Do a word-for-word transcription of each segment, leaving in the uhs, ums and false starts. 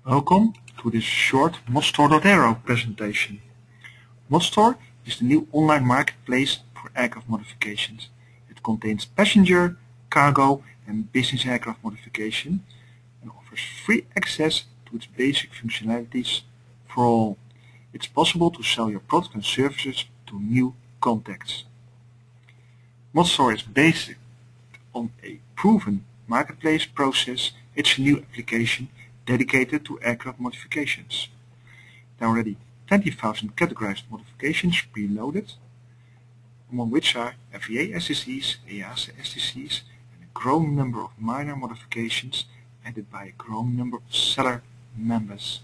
Welcome to this short Modstore.aero presentation. Modstore is the new online marketplace for aircraft modifications. It contains passenger, cargo and business aircraft modification and offers free access to its basic functionalities for all. It's possible to sell your products and services to new contacts. Modstore is based on a proven marketplace process. It's a new application dedicated to aircraft modifications. There are already twenty thousand categorized modifications preloaded, among which are F A A S T Cs, E A S A S T Cs, and a growing number of minor modifications added by a growing number of seller members.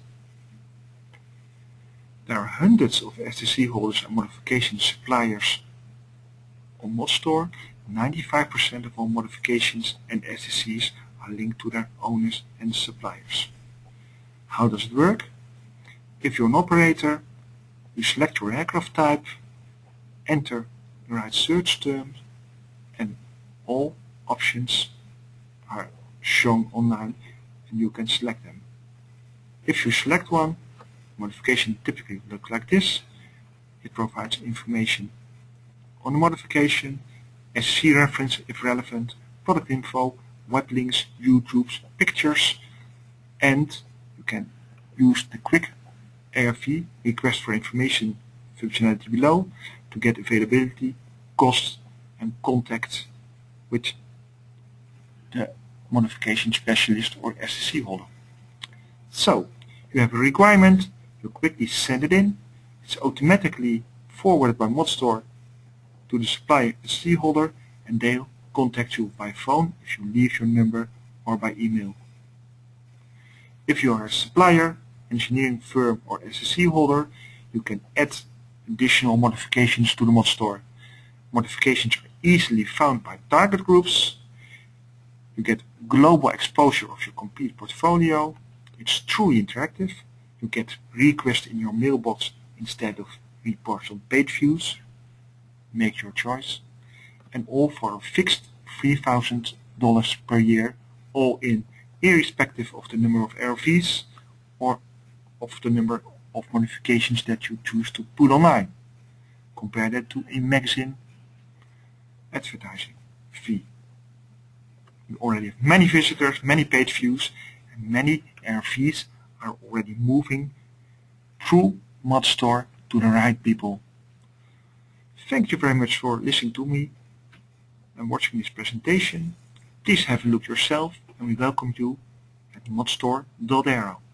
There are hundreds of S T C holders and modification suppliers on Modstore. ninety-five percent of all modifications and S T Cs are linked to their owners and suppliers. How does it work? If you're an operator, you select your aircraft type, enter the right search terms, and all options are shown online and you can select them. If you select one, modification typically looks like this. It provides information on the modification, S T C reference if relevant, product info, web links, YouTube's, pictures, and you can use the quick A R V request for information functionality below to get availability, cost and contact with the modification specialist or S T C holder. So you have a requirement, you quickly send it in, it's automatically forwarded by Modstore to the supplier S T C holder and they'll contact you by phone if you leave your number or by email. If you are a supplier, engineering firm or S T C holder, you can add additional modifications to the Modstore. Modifications are easily found by target groups. You get global exposure of your complete portfolio. It's truly interactive. You get requests in your mailbox instead of reports on page views. Make your choice. And all for a fixed three thousand dollars per year, all in, irrespective of the number of R Vs or of the number of modifications that you choose to put online. Compare that to a magazine advertising fee. You already have many visitors, many page views, and many R Vs are already moving through Modstore to the right people. Thank you very much for listening to me and watching this presentation. Please have a look yourself and we welcome you at Modstore.aero.